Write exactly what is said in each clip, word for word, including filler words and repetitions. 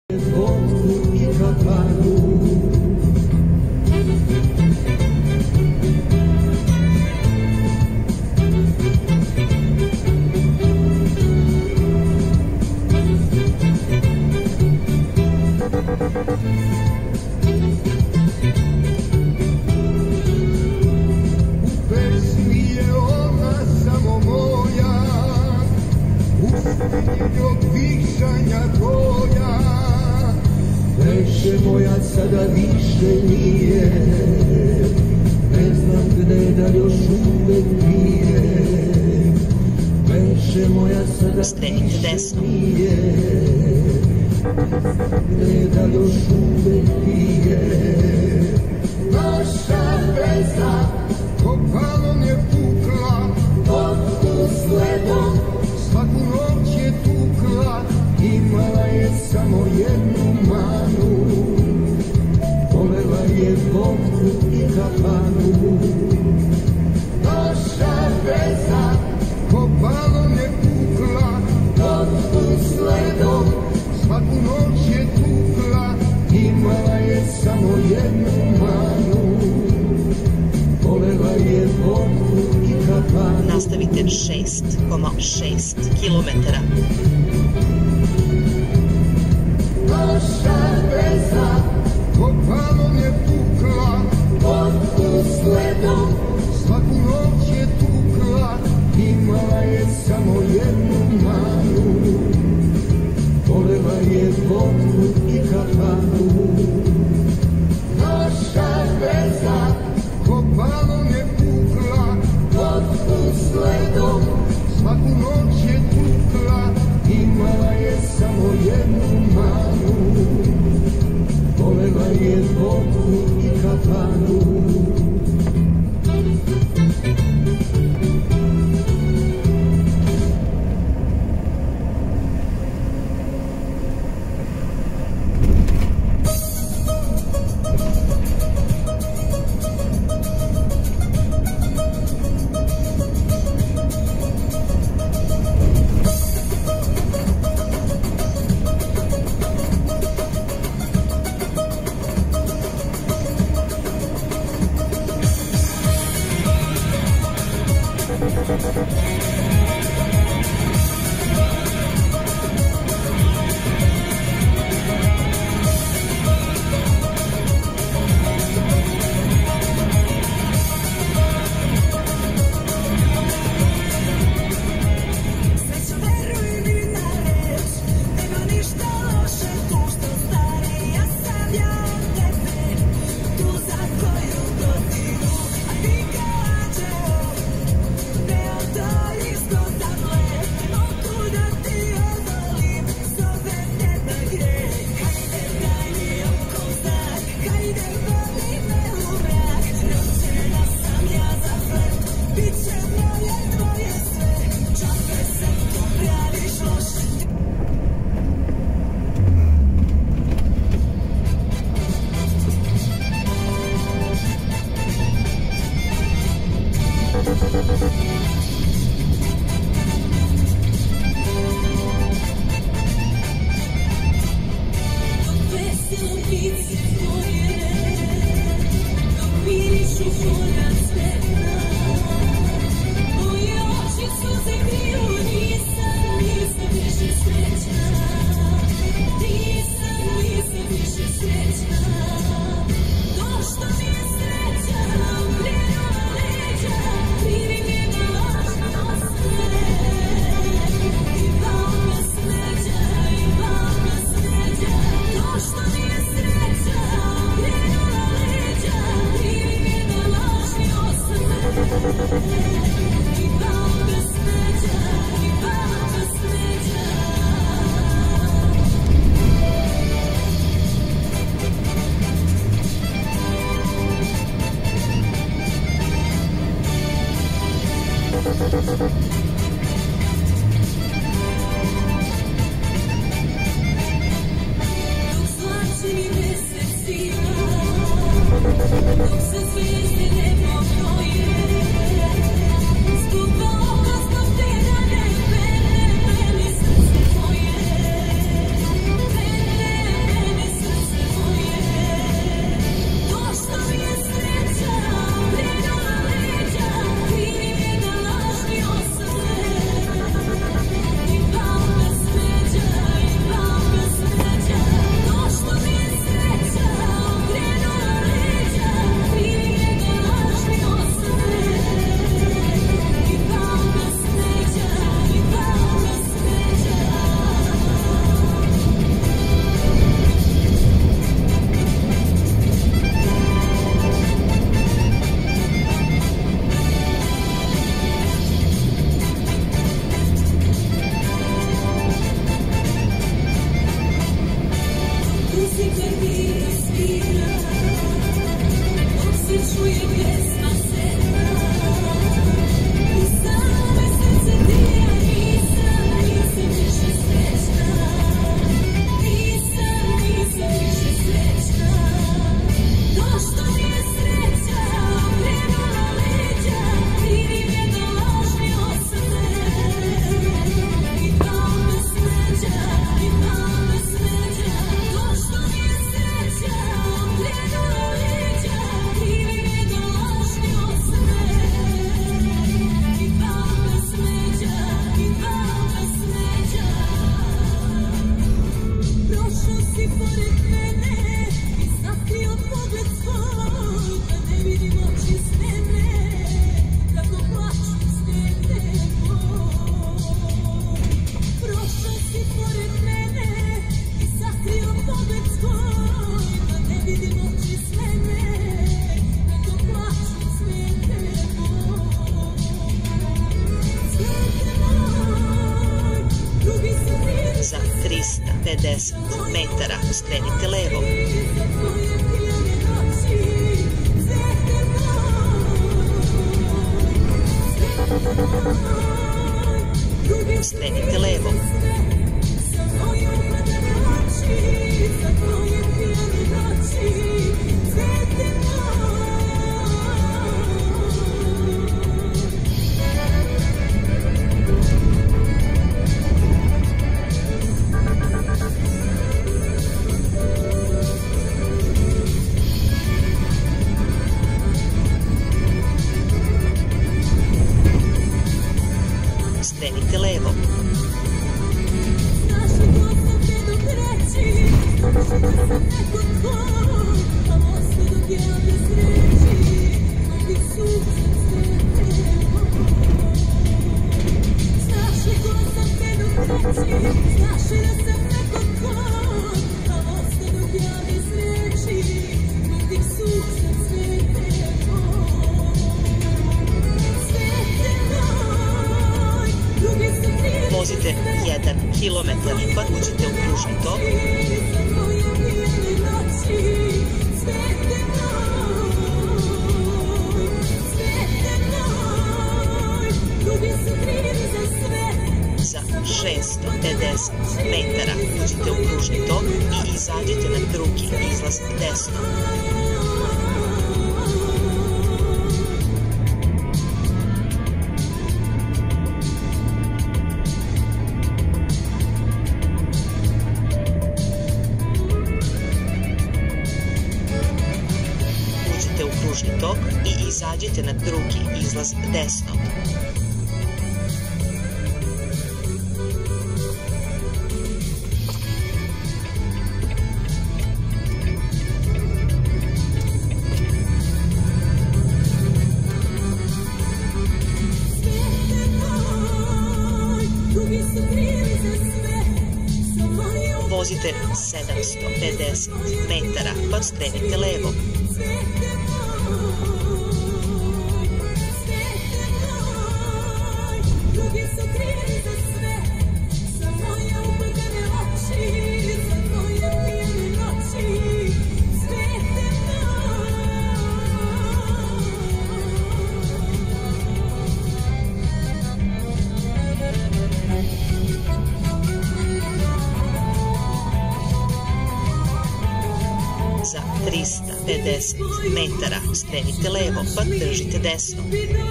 vodku i kafanu. U pesmi je ona samo moja, u njenog viksanja koja. Veše moja sada više nije, ne znam gde da još uvek pije. Veše moja sada više nije, gde da još uvek pije. Naša veza ko balon je pukla, vodku sledom svaku noć je tukla. Imala je samo jednu manu, volela je vodku i kafanu. Naša veza ko balon je pukla, vodku sledom svaku noć je tukla. Imala je samo jednu manu, volela je vodku i kafanu. Nastavite šest zarez šest kilometara. Naša veza ko balon je pukla, vodku sledom svaku noć je tukla. Imala je samo jednu manu, volela je vodku i kafanu. Naša veza ko balon je pukla, vodku sledom svaku noć je tukla. Imala je samo jednu manu, volela je vodku i kafanu. Za trista pedeset metara skrenite levo. Skrenite levo. Skrenite levo. Vozite jedan kilometar pa uđite u kružni tok. Za šesto pedeset metara uđite u kružni tok i izađite na drugi izlaz desno. U kružni tok i izađite na drugi izlaz desno. Vozite sedamsto pedeset metara pa skrenite levo. Za trista pedeset metara skrenite levo pa držite desno.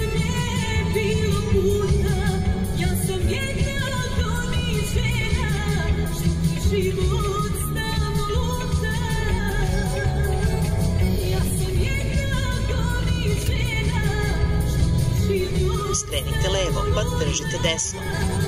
Skrenite levo pa držite desno.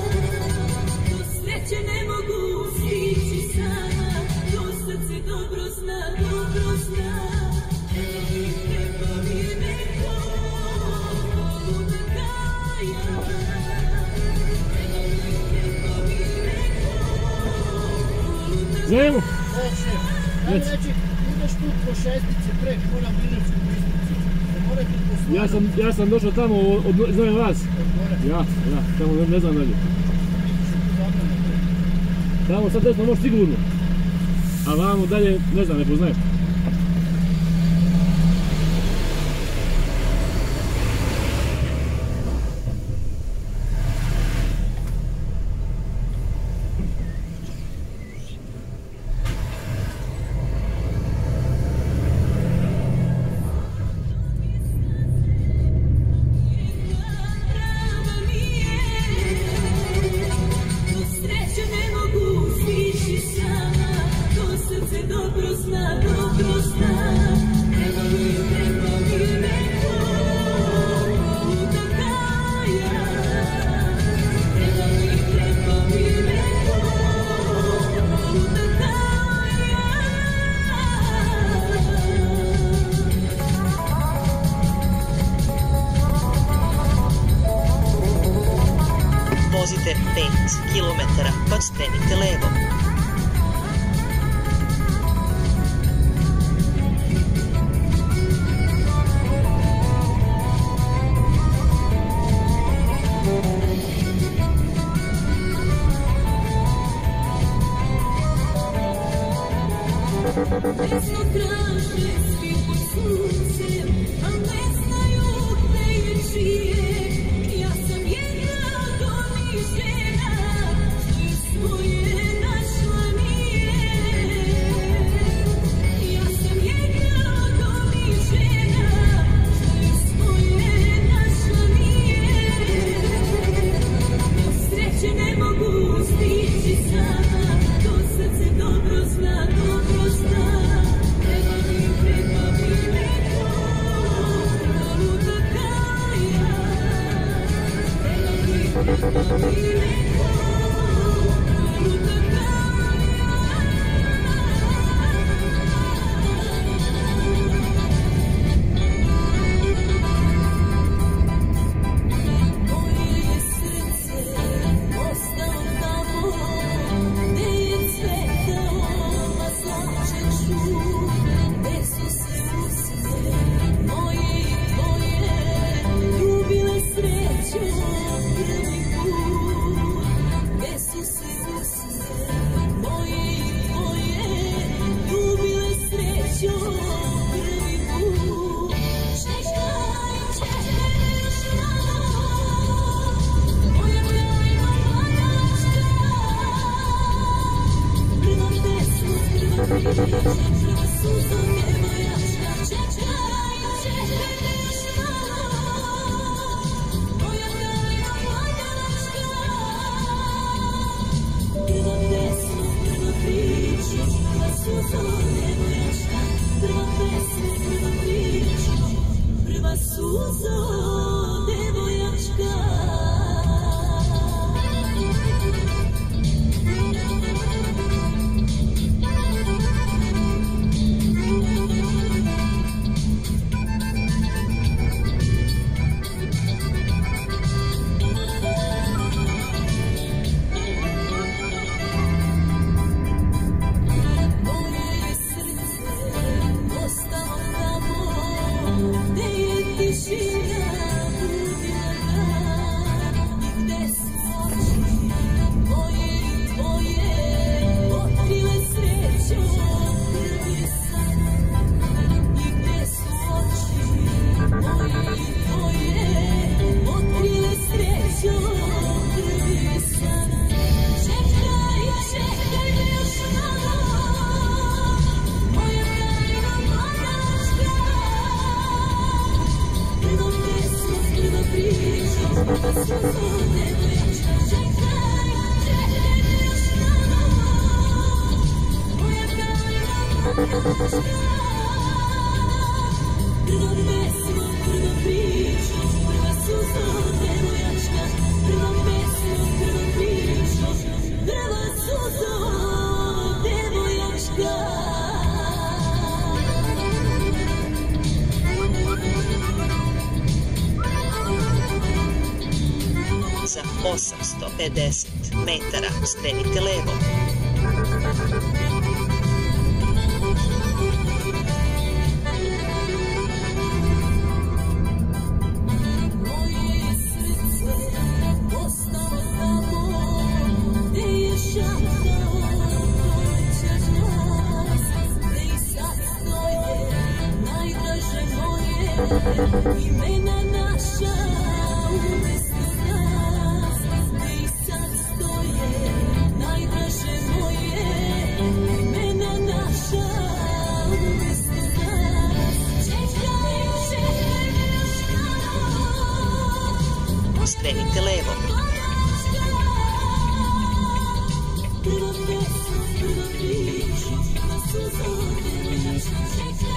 Znamo? Znači, ideš tu po šestici prek, moram Biljevsku bistricu. Ja sam, ja sam došao tamo, od, znam vas. Ja, ja, tamo ne znam dalje. Tamo sad desno možeš sigurno. a vamo dalje, ne znam, ne poznajem. Vozite pet kilometara, pa skrenite levo. Pesno traže svi pod suncem, a ne znaju gde je čije. Ja sam jedna od onih žena, što je svoje našla nije. Ja sam jedna od onih žena, što je svoje našla nije. Do sreće ne mogu stići sama, to srce dobro zna, dobro zna. Treba mi, treba mi neko, pravo da kaja. Treba mi, treba mi neko, pravo da kaja. Moje je srce ostalo tamo, gde je cvetao maslačak šum, gde su se usne moje i tvoje ljubile srećom prvi put. Gde su se usne moje i tvoje ljubile srećom prvi put. Čekaj, čekaj još malo, moja tajna mladačka. Prva pesma, prva priča, prva suza devojačka. Čekaj, čekaj još malo, moja tajna mladačka. Prva pesma, prva priča, prva suza devojačka. Prva pesma, prva priča, prva suza devojačka. Moje je srce ostalo tamo, gde je tišina budila ga. I gde su oči moje i tvoje otkrile srećom prvi san. I gde su oči moje i tvoje otkrile srećom prvi san. Čekaj, čekaj još malo, moja tajna mladačka. Prva pesma, prva priča, prva suza devojačka. Čekaj, čekaj još malo, moja tajna mladačka. Prva pesma, prva priča, prva suza devojačka. Prva pesma, prva priča, prva suza devojačka. Za osamsto pedeset metara skrenite levo. Moje je srce ostalo tamo, gde je šaptao konča žar. imena naša umesto nas, gde i sad stoje najdraže moje, imena naša umesto nas. Čekaj, čekaj još malo, Skrenite levo. prva pesma, prva priča, prva suza, prva